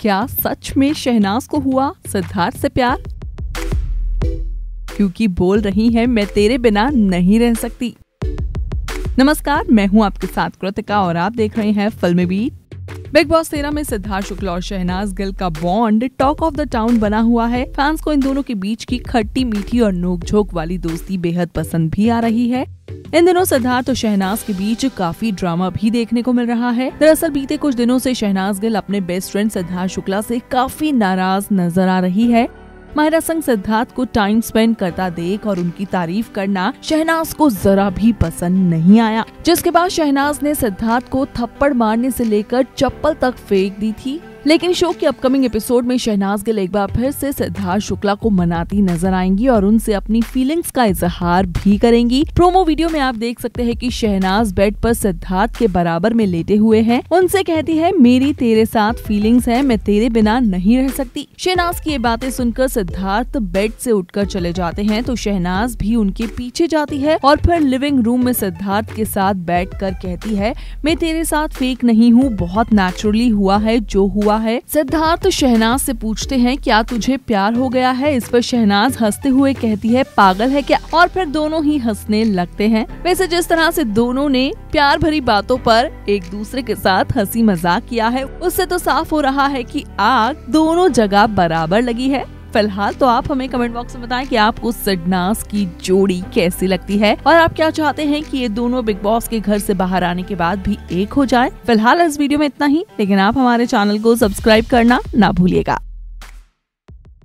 क्या सच में शहनाज को हुआ सिद्धार्थ से प्यार? क्योंकि बोल रही है मैं तेरे बिना नहीं रह सकती। नमस्कार, मैं हूं आपके साथ कृतिका और आप देख रहे हैं फिल्मी बीट। बिग बॉस 13 में सिद्धार्थ शुक्ला और शहनाज गिल का bond talk of the town बना हुआ है। फैंस को इन दोनों के बीच की खट्टी मीठी और नोकझोंक वाली दोस्ती बेहद पसंद भी आ रही है। इन दिनों सिद्धार्थ और शहनाज के बीच काफी ड्रामा भी देखने को मिल रहा है। दरअसल बीते कुछ दिनों से शहनाज गिल अपने बेस्ट फ्रेंड सिद्धार्थ शुक्ला से काफी नाराज नजर आ रही है। माहिरा संग सिद्धार्थ को टाइम स्पेंड करता देख और उनकी तारीफ करना शहनाज को जरा भी पसंद नहीं आया, जिसके बाद शहनाज ने सिद्धार्थ को थप्पड़ मारने से लेकर चप्पल तक फेंक दी थी। लेकिन शो के अपकमिंग एपिसोड में शहनाज गिल एक बार फिर से सिद्धार्थ शुक्ला को मनाती नजर आएंगी और उनसे अपनी फीलिंग्स का इजहार भी करेंगी। प्रोमो वीडियो में आप देख सकते हैं कि शहनाज बेड पर सिद्धार्थ के बराबर में लेटे हुए हैं। उनसे कहती है मेरी तेरे साथ फीलिंग्स है, मैं तेरे बिना नहीं रह सकती। शहनाज की ये बातें सुनकर सिद्धार्थ बेड से उठकर चले जाते हैं तो शहनाज भी उनके पीछे जाती है और फिर लिविंग रूम में सिद्धार्थ के साथ बैठकर कहती है मैं तेरे साथ फेक नहीं हूँ, बहुत नेचुरली हुआ है जो हुआ है। सिद्धार्थ शहनाज से पूछते हैं क्या तुझे प्यार हो गया है? इस पर शहनाज हंसते हुए कहती है पागल है क्या? और फिर दोनों ही हंसने लगते हैं। वैसे जिस तरह से दोनों ने प्यार भरी बातों पर एक दूसरे के साथ हंसी मजाक किया है, उससे तो साफ हो रहा है कि आग दोनों जगह बराबर लगी है। फिलहाल तो आप हमें कमेंट बॉक्स में बताएं कि आपको शहनाज की जोड़ी कैसी लगती है और आप क्या चाहते हैं कि ये दोनों बिग बॉस के घर से बाहर आने के बाद भी एक हो जाए। फिलहाल इस वीडियो में इतना ही, लेकिन आप हमारे चैनल को सब्सक्राइब करना ना भूलिएगा।